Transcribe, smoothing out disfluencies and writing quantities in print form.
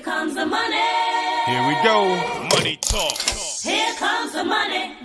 comes the money. Here we go. Money talk. Here comes the money.